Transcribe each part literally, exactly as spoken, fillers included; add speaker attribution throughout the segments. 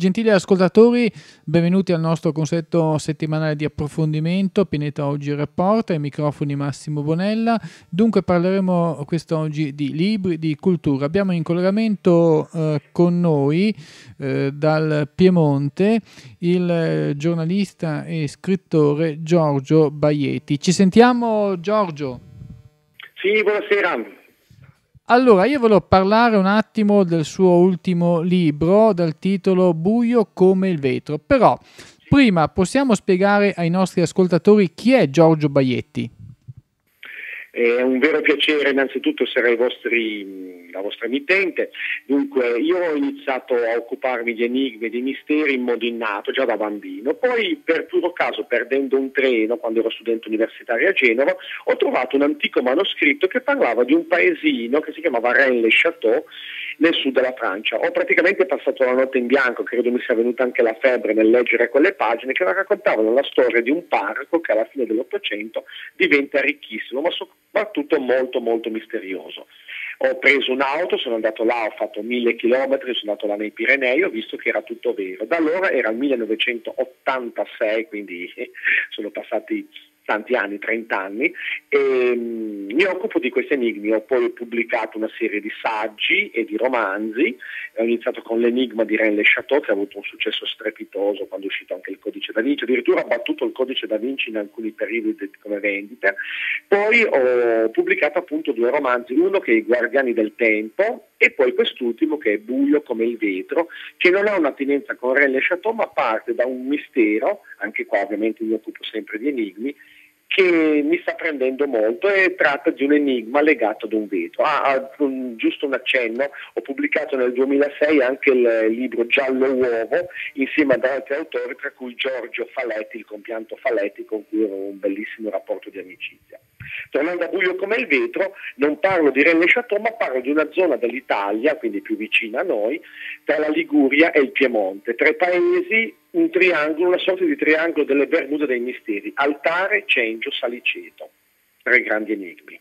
Speaker 1: Gentili ascoltatori, benvenuti al nostro consueto settimanale di approfondimento Pineta Oggi Report, ai microfoni Massimo Bonella. Dunque parleremo quest'oggi di libri, di cultura. Abbiamo in collegamento eh, con noi eh, dal Piemonte il eh, giornalista e scrittore Giorgio Baietti. Ci sentiamo, Giorgio?
Speaker 2: Sì, buonasera.
Speaker 1: Allora, io volevo parlare un attimo del suo ultimo libro dal titolo Buio come il vetro, però prima possiamo spiegare ai nostri ascoltatori chi è Giorgio Baietti?
Speaker 2: È un vero piacere innanzitutto essere ai vostri, la vostra emittente. Dunque, io ho iniziato a occuparmi di enigmi e di misteri in modo innato già da bambino, poi per puro caso, perdendo un treno quando ero studente universitario a Genova, ho trovato un antico manoscritto che parlava di un paesino che si chiamava Rennes-le-Château nel sud della Francia. Ho praticamente passato la notte in bianco, credo mi sia venuta anche la febbre nel leggere quelle pagine che raccontavano la storia di un parroco che alla fine dell'Ottocento diventa ricchissimo, ma soprattutto molto molto misterioso. Ho preso un'auto, sono andato là, ho fatto mille chilometri, sono andato là nei Pirenei, ho visto che era tutto vero. Da allora era il millenovecentottantasei, quindi sono passati tanti anni, trenta anni, e um, mi occupo di questi enigmi. Ho poi pubblicato una serie di saggi e di romanzi. Ho iniziato con l'enigma di Rennes-le-Château, che ha avuto un successo strepitoso quando è uscito anche il Codice da Vinci, addirittura ha battuto il Codice da Vinci in alcuni periodi come vendita. Poi ho pubblicato appunto due romanzi, uno che è I Guardiani del Tempo e poi quest'ultimo che è Buio come il vetro, che non ha un'attinenza con Rennes-le-Château ma parte da un mistero, anche qua ovviamente mi occupo sempre di enigmi, che mi sta prendendo molto e tratta di un enigma legato ad un vetro. Ah, un, giusto un accenno, ho pubblicato nel duemilasei anche il libro Giallo Uovo insieme ad altri autori, tra cui Giorgio Faletti, il compianto Faletti, con cui ho un bellissimo rapporto di amicizia. Tornando a Buio come il vetro, non parlo di Rennes-le-Château, ma parlo di una zona dell'Italia, quindi più vicina a noi, tra la Liguria e il Piemonte, tre paesi, un triangolo, una sorta di triangolo delle Bermude dei misteri, Altare, Cengio, Saliceto, tre grandi enigmi.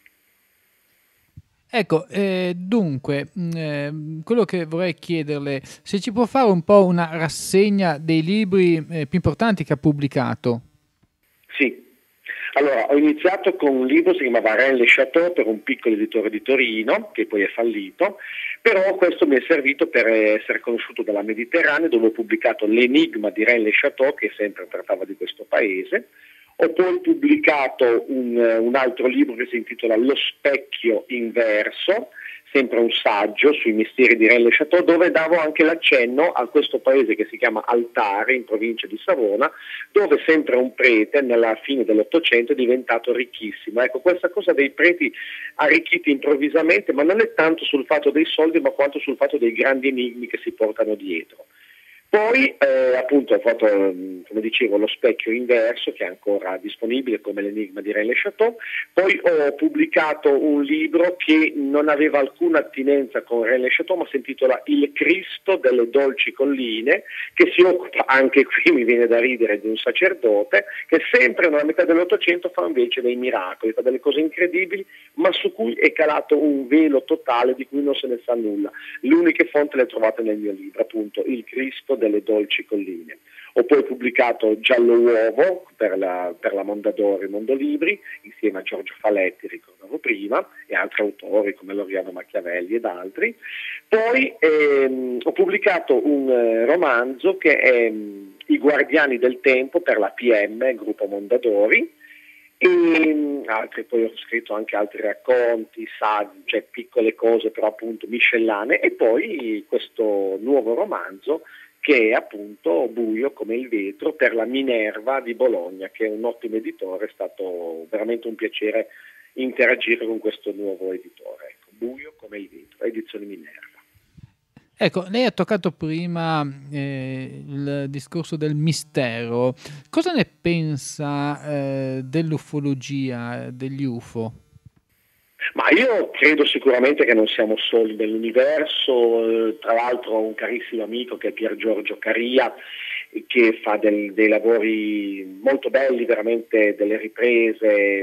Speaker 1: Ecco, eh, dunque, eh, quello che vorrei chiederle, se ci può fare un po' una rassegna dei libri eh, più importanti che ha pubblicato.
Speaker 2: Sì. Allora, ho iniziato con un libro che si chiamava Rennes-le-Château per un piccolo editore di Torino, che poi è fallito, però questo mi è servito per essere conosciuto dalla Mediterranea, dove ho pubblicato l'enigma di Rennes-le-Château, che sempre trattava di questo paese. Ho poi pubblicato un, un altro libro che si intitola Lo specchio inverso, sempre un saggio sui misteri di Rennes-le-Château, dove davo anche l'accenno a questo paese che si chiama Altare, in provincia di Savona, dove sempre un prete nella fine dell'Ottocento è diventato ricchissimo. Ecco, questa cosa dei preti arricchiti improvvisamente, ma non è tanto sul fatto dei soldi, ma quanto sul fatto dei grandi enigmi che si portano dietro. Poi eh, appunto ho fatto, come dicevo, Lo specchio inverso, che è ancora disponibile come l'enigma di Rennes-le-Château. Poi ho pubblicato un libro che non aveva alcuna attinenza con Rennes-le-Château, ma si intitola Il Cristo delle dolci colline, che si occupa, anche qui mi viene da ridere, di un sacerdote che sempre nella metà dell'Ottocento fa invece dei miracoli, fa delle cose incredibili, ma su cui è calato un velo totale di cui non se ne sa nulla. Le uniche fonti le trovate nel mio libro, appunto, Il Cristo delle dolci colline. Ho poi pubblicato Giallo Uovo per la, per la Mondadori Mondolibri, insieme a Giorgio Faletti, ricordavo prima, e altri autori come Loriano Machiavelli ed altri. Poi ehm, ho pubblicato un eh, romanzo che è mh, I Guardiani del Tempo per la P M, gruppo Mondadori, e altri, poi ho scritto anche altri racconti, saggi, cioè piccole cose però appunto miscellanee, e poi questo nuovo romanzo che è appunto Buio come il vetro per la Minerva di Bologna, che è un ottimo editore, è stato veramente un piacere interagire con questo nuovo editore. Ecco, Buio come il vetro, edizione Minerva.
Speaker 1: Ecco, lei ha toccato prima eh, il discorso del mistero. Cosa ne pensa eh, dell'ufologia, degli U F O?
Speaker 2: Ma io credo sicuramente che non siamo soli nell'universo. Eh, tra l'altro ho un carissimo amico che è Pier Giorgio Caria, che fa del, dei lavori molto belli, veramente delle riprese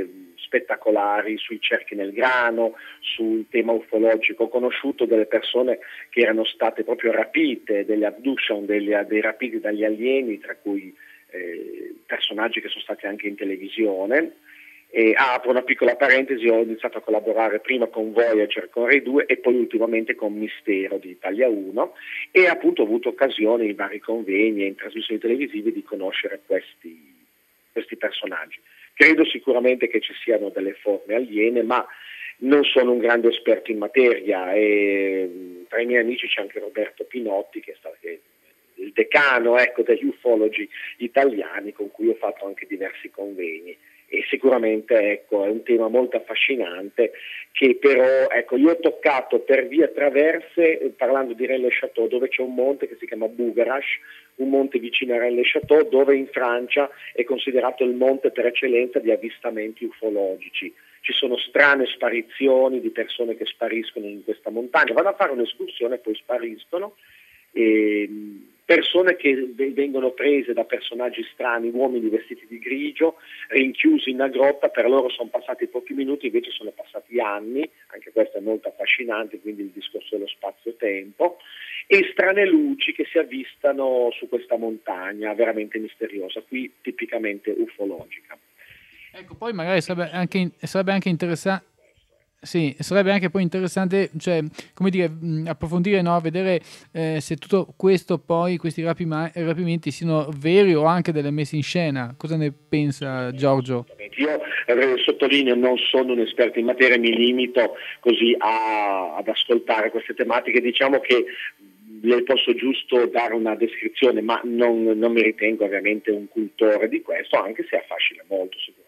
Speaker 2: spettacolari sui cerchi nel grano, sul tema ufologico. Ho conosciuto delle persone che erano state proprio rapite, delle abduction, delle, dei rapiti dagli alieni, tra cui eh, personaggi che sono stati anche in televisione. E apro una piccola parentesi, ho iniziato a collaborare prima con Voyager, con Rai due e poi ultimamente con Mistero di Italia uno, e appunto ho avuto occasione in vari convegni e in trasmissioni televisive di conoscere questi, questi personaggi. Credo sicuramente che ci siano delle forme aliene, ma non sono un grande esperto in materia, e tra i miei amici c'è anche Roberto Pinotti, che è stato che è il decano, ecco, degli ufologi italiani, con cui ho fatto anche diversi convegni. E sicuramente, ecco, è un tema molto affascinante, che però, ecco, io ho toccato per vie traverse, parlando di Rennes-le-Château, dove c'è un monte che si chiama Bougarache, un monte vicino a Rennes-le-Château, dove in Francia è considerato il monte per eccellenza di avvistamenti ufologici. Ci sono strane sparizioni di persone che spariscono in questa montagna, vanno a fare un'escursione e poi spariscono. E persone che vengono prese da personaggi strani, uomini vestiti di grigio, rinchiusi in una grotta, per loro sono passati pochi minuti, invece sono passati anni, anche questo è molto affascinante, quindi il discorso dello spazio-tempo, e strane luci che si avvistano su questa montagna veramente misteriosa, qui tipicamente ufologica.
Speaker 1: Ecco, poi magari sarebbe anche, sarebbe anche interessante. Sì, sarebbe anche poi interessante, cioè, come dire, mh, approfondire, no? Vedere eh, se tutto questo poi, questi rapima- rapimenti siano veri o anche delle messe in scena. Cosa ne pensa Giorgio?
Speaker 2: Io eh, sottolineo, non sono un esperto in materia, mi limito così a, ad ascoltare queste tematiche, diciamo che le posso giusto dare una descrizione, ma non, non mi ritengo ovviamente un cultore di questo, anche se affascina molto sicuramente.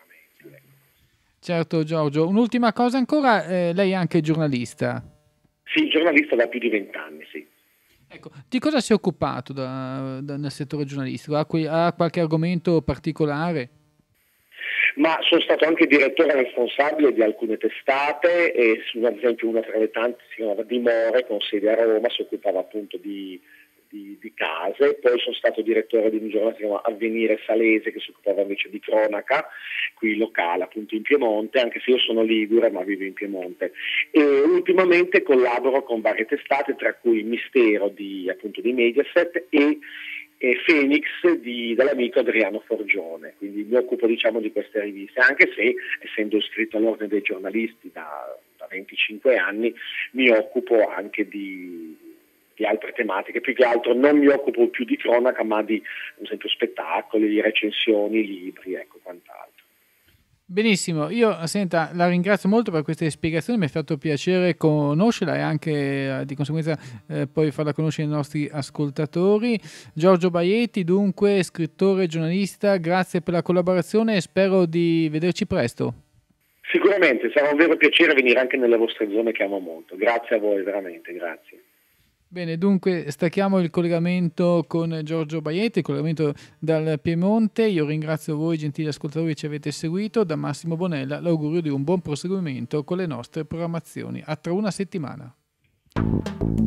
Speaker 1: Certo Giorgio, un'ultima cosa ancora, eh, lei è anche giornalista.
Speaker 2: Sì, giornalista da più di vent'anni, sì.
Speaker 1: Ecco, di cosa si è occupato da, da, nel settore giornalistico? Ha, qui, ha qualche argomento particolare?
Speaker 2: Ma sono stato anche direttore responsabile di alcune testate, e ad esempio una tra le tante si chiamava Dimore, con sede a Roma, si occupava appunto di Di, di case. Poi sono stato direttore di un giornale che si chiama Avvenire Salese, che si occupava invece di cronaca qui locale, appunto in Piemonte, anche se io sono ligure ma vivo in Piemonte, e ultimamente collaboro con varie testate, tra cui Mistero di, appunto, di Mediaset e, e Phoenix di, dell'amico Adriano Forgione, quindi mi occupo, diciamo, di queste riviste, anche se essendo iscritto all'ordine dei giornalisti da, da venticinque anni mi occupo anche di di altre tematiche. Più che altro non mi occupo più di cronaca, ma di, ad esempio, spettacoli, recensioni, libri, ecco, quant'altro.
Speaker 1: Benissimo, io senta, la ringrazio molto per queste spiegazioni, mi è fatto piacere conoscerla e anche eh, di conseguenza eh, poi farla conoscere ai nostri ascoltatori. Giorgio Baietti, dunque, scrittore e giornalista, grazie per la collaborazione e spero di vederci presto.
Speaker 2: Sicuramente, sarà un vero piacere venire anche nelle vostre zone che amo molto. Grazie a voi, veramente, grazie.
Speaker 1: Bene, dunque stacchiamo il collegamento con Giorgio Baietti, il collegamento dal Piemonte. Io ringrazio voi gentili ascoltatori che ci avete seguito. Da Massimo Bonella l'augurio di un buon proseguimento con le nostre programmazioni. A tra una settimana.